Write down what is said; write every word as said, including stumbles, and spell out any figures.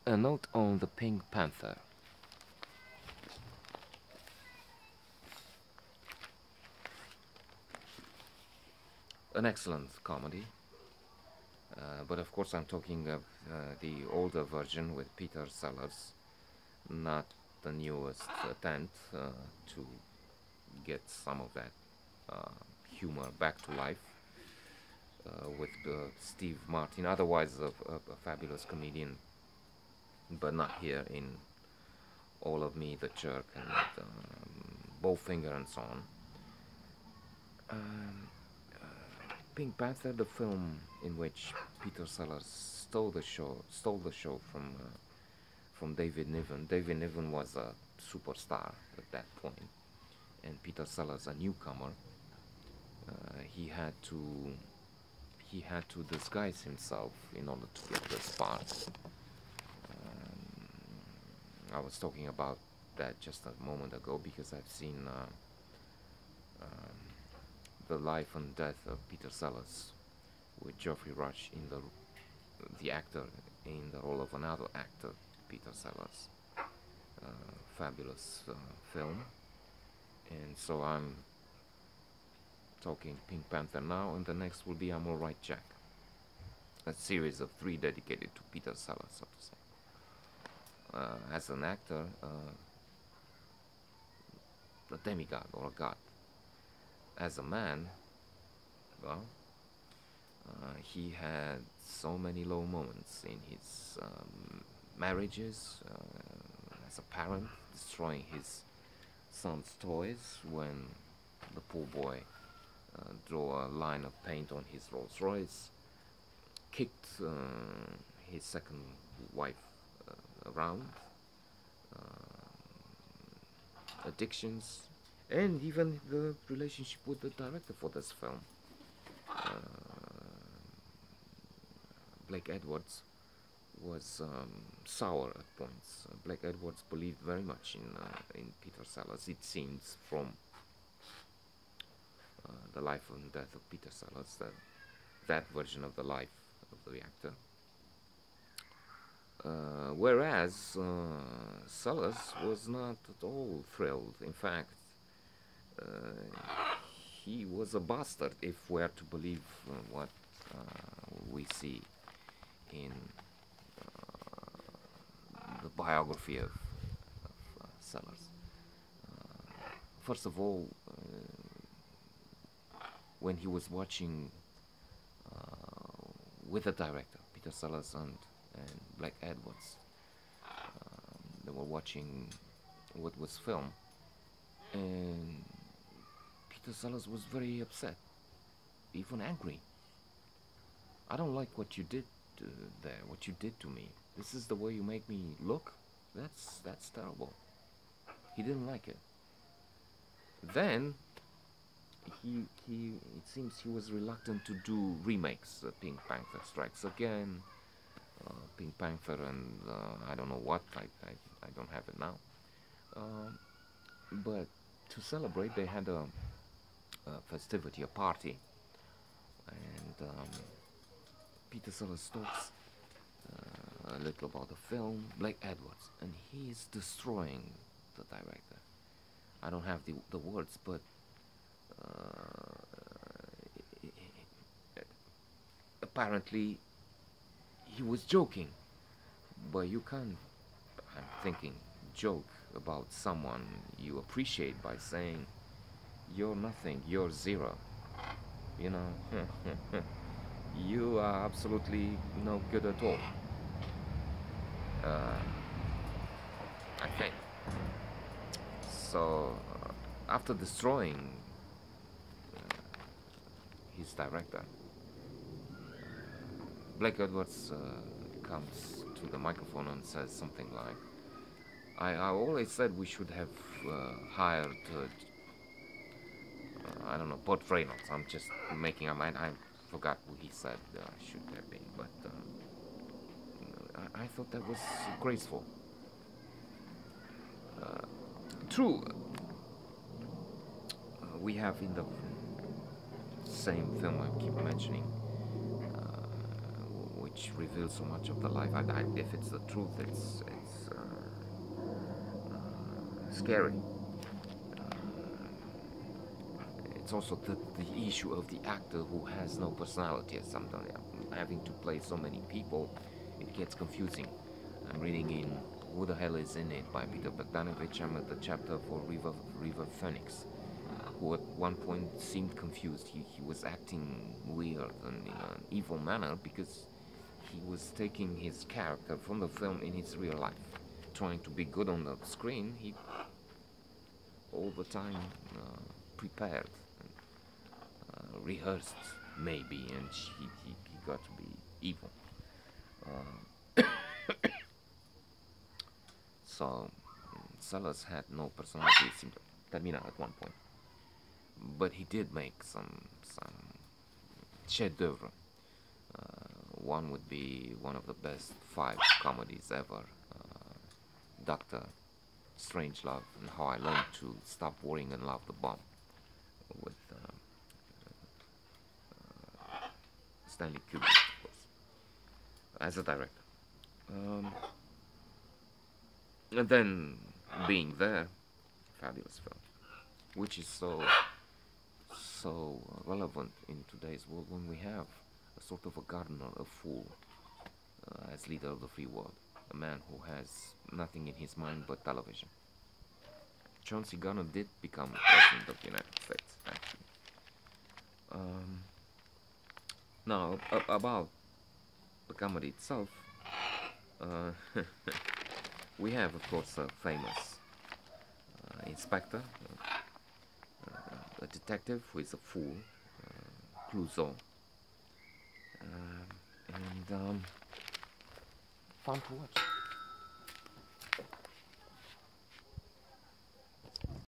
A note on the Pink Panther. An excellent comedy, uh, but of course I'm talking of uh, the older version with Peter Sellers, not the newest attempt uh, to get some of that uh, humor back to life uh, with uh, Steve Martin, otherwise a, a, a fabulous comedian, but not here in All of Me, The Jerk, and um, Bowfinger, and so on. Um, uh, Pink Panther, the film in which Peter Sellers stole the show, stole the show from uh, from David Niven. David Niven was a superstar at that point, and Peter Sellers a newcomer. Uh, he had to he had to disguise himself in order to get this part. Um, I was talking about that just a moment ago because I've seen uh, um, the life and death of Peter Sellers with Geoffrey Rush in the the actor in the role of another actor, Peter Sellers. Uh, fabulous uh, film, and so I'm talking Pink Panther now, and the next will be I'm Alright Jack, a series of three dedicated to Peter Sellers, so to say. Uh, as an actor, uh, a demigod or a god. As a man, well, uh, he had so many low moments in his um, marriages, uh, as a parent, destroying his son's toys when the poor boy uh, drew a line of paint on his Rolls Royce, kicked uh, his second wife uh, around, uh, addictions, and even the relationship with the director for this film, uh, Blake Edwards, was um, sour at points. Uh, Blake Edwards believed very much in uh, in Peter Sellers. It seems from uh, the life and death of Peter Sellers that that version of the life of the actor. Uh, whereas uh, Sellers was not at all thrilled. In fact, uh, he was a bastard if we are to believe uh, what uh, we see in the biography of, of uh, Sellers. Uh, first of all, uh, when he was watching uh, with the director, Peter Sellers and, and Blake Edwards, um, they were watching what was filmed, and Peter Sellers was very upset, even angry. I don't like what you did uh, there, what you did to me. This is the way you make me look? That's that's terrible. He didn't like it. Then he he it seems he was reluctant to do remakes. Uh, Pink Panther Strikes Again, uh, Pink Panther, and uh, I don't know what. I, I I don't have it now. Um, but to celebrate, they had a, a festivity, a party, and um, Peter Sellers talks uh, a little about the film, Blake Edwards, and he's destroying the director. I don't have the the words, but uh, apparently he was joking. But you can't, I'm thinking, joke about someone you appreciate by saying you're nothing, you're zero. You know, you are absolutely no good at all. Uh, I think. So, uh, after destroying uh, his director, Blake Edwards uh, comes to the microphone and says something like, I, I always said we should have uh, hired, uh, uh, I don't know, Burt Reynolds. I'm just making up, I, I forgot who he said uh, should have been, but uh, I, I thought that was graceful. Uh, true, uh, we have in the same film I keep mentioning, uh, we which reveals so much of the life. I, I, if it's the truth, it's it's uh, uh, scary. It's also the, the issue of the actor who has no personality. Sometimes having to play so many people, it gets confusing. I'm reading in Who the Hell is in It by Peter Bogdanovich. I'm at the chapter for River River Phoenix, who at one point seemed confused. He, he was acting weird and in an evil manner because he was taking his character from the film in his real life, trying to be good on the screen. He all the time uh, prepared, and, uh, rehearsed maybe, and he, he, he got to be evil. Uh, so Sellers had no personality, it seemed to Termina at one point, but he did make some some chef d'oeuvre. Uh, one would be one of the best five comedies ever, uh, Doctor Strangelove and How I Learned to Stop Worrying and Love the Bomb, with uh, uh, Stanley Kubrick, of course, as a director. Um, and then Being There, fabulous film, which is so so relevant in today's world when we have a sort of a gardener, a fool, uh, as leader of the free world, a man who has nothing in his mind but television. John C. Garner did become president of the United States, actually. Um, now, a- about the comedy itself, uh, we have, of course, a famous uh, inspector, uh, uh, a detective who is a fool, uh, Clouseau, uh, and um, fun to watch.